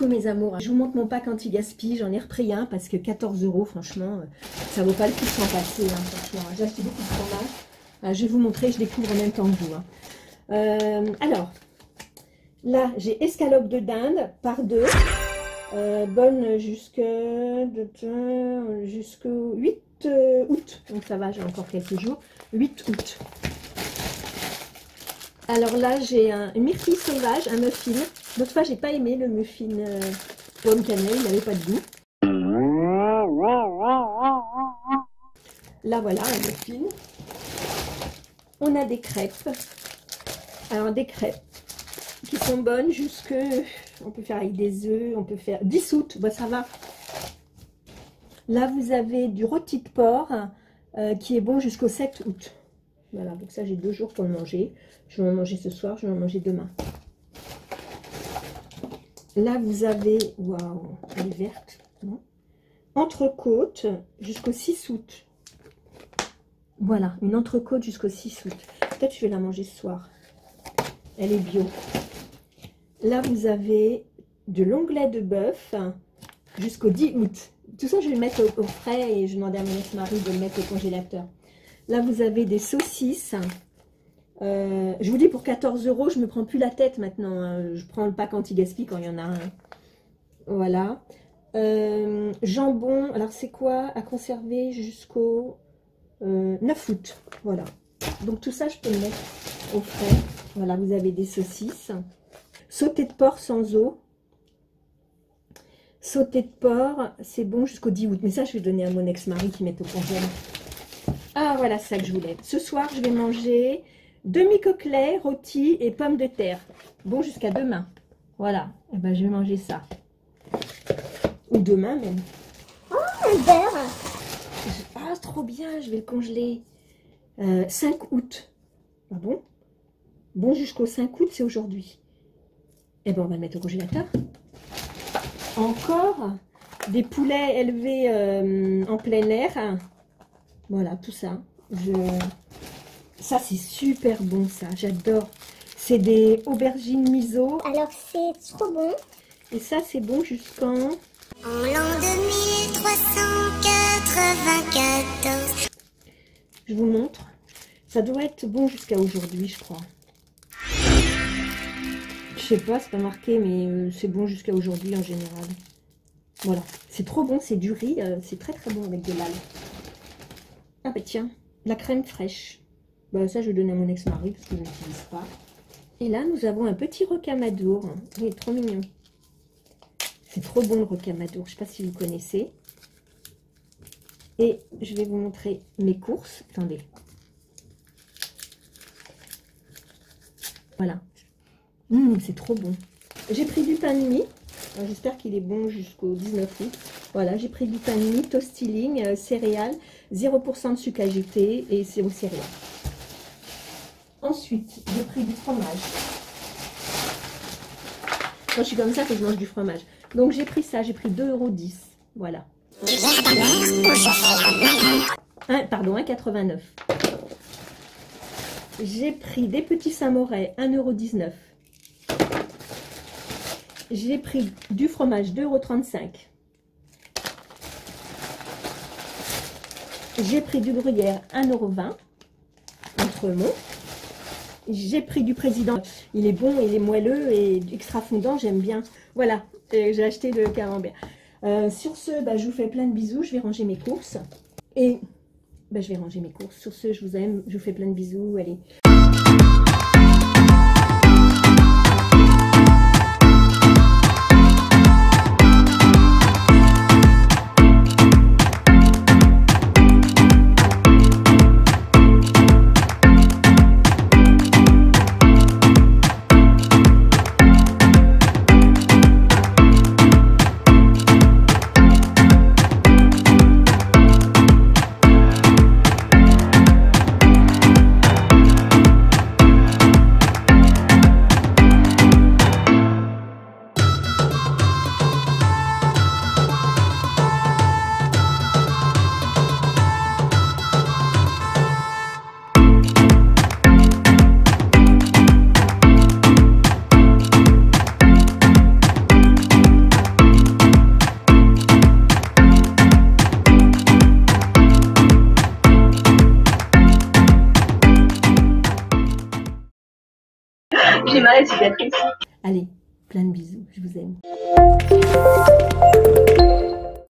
coucou mes amours, je vous montre mon pack anti-gaspi, j'en ai repris un parce que 14 €, franchement, ça vaut pas le coup de s'en passer, hein, franchement. J'ai acheté beaucoup de fromage, je vais vous montrer, je découvre en même temps que vous. Hein. Alors, là j'ai escalope de dinde par 2, bonne jusqu'au 8 août, donc ça va, j'ai encore quelques jours, 8 août. Alors là, j'ai un myrtille sauvage, un muffin. L'autre fois, j'ai pas aimé le muffin pomme cannelle, il n'avait pas de goût. Là, voilà, un muffin. On a des crêpes. Alors, des crêpes qui sont bonnes jusque... On peut faire avec des œufs, on peut faire 10 août, bah, ça va. Là, vous avez du rôti de porc qui est bon jusqu'au 7 août. Voilà, donc ça, j'ai 2 jours pour le manger. Je vais en manger ce soir, je vais en manger demain. Là, vous avez, waouh, elle est verte, non? Entrecôte jusqu'au 6 août. Voilà, une entrecôte jusqu'au 6 août. Peut-être je vais la manger ce soir. Elle est bio. Là, vous avez de l'onglet de bœuf jusqu'au 10 août. Tout ça, je vais le mettre au frais et je demande à mon ex-mari de le mettre au congélateur. Là, vous avez des saucisses. Je vous dis, pour 14 €, je ne me prends plus la tête maintenant. Hein. Je prends le pack anti-gaspi quand il y en a un. Voilà. Jambon, alors c'est quoi? À conserver jusqu'au 9 août. Voilà. Donc tout ça, je peux le mettre au frais. Voilà, vous avez des saucisses. Sauté de porc sans eau. Sauté de porc, c'est bon jusqu'au 10 août. Mais ça, je vais donner à mon ex-mari qui met au congélateur. Ah, voilà, c'est ça que je voulais. Ce soir, je vais manger demi-coquelet, rôti et pommes de terre. Bon, jusqu'à demain. Voilà. Et ben, je vais manger ça. Ou demain même. Oh, un beurre. Ah, trop bien, je vais le congeler. 5 août. Ah bon? Bon, jusqu'au 5 août, c'est aujourd'hui. Et ben, on va le mettre au congélateur. Encore des poulets élevés en plein air. Voilà, tout ça. Ça, c'est super bon, ça. J'adore. C'est des aubergines miso. Alors, c'est trop bon. Et ça, c'est bon jusqu'en... En l'an 2394. Je vous montre. Ça doit être bon jusqu'à aujourd'hui, je crois. Je sais pas, c'est pas marqué, mais c'est bon jusqu'à aujourd'hui en général. Voilà. C'est trop bon, c'est du riz. C'est très très bon avec de l'ail. Ah bah tiens, la crème fraîche. Bah ça je vais donner à mon ex-mari parce qu'il ne l'utilise pas. Et là nous avons un petit rocamadour. Il est trop mignon. C'est trop bon le rocamadour, je ne sais pas si vous connaissez. Et je vais vous montrer mes courses. Attendez. Voilà. C'est trop bon. J'ai pris du pain de mie. J'espère qu'il est bon jusqu'au 19 août. Voilà, j'ai pris du pain de mie, toastilling, céréales, 0% de sucre ajouté et c'est aux céréales. Ensuite, j'ai pris du fromage. Quand je suis comme ça, que je mange du fromage. Donc j'ai pris ça, j'ai pris 2,10 €. Voilà. Pardon, 1,89 €. J'ai pris des petits samouraïs, 1,19 €. J'ai pris du fromage, 2,35 €. J'ai pris du gruyère, 1,20 € Entremont. J'ai pris du président. Il est bon, il est moelleux et extra fondant, j'aime bien. Voilà, j'ai acheté le camembert. Sur ce, je vous fais plein de bisous. Je vais ranger mes courses. Et je vais ranger mes courses. Sur ce, je vous aime. Je vous fais plein de bisous. Allez. J'ai mal à la cicatrice. Allez, plein de bisous, je vous aime.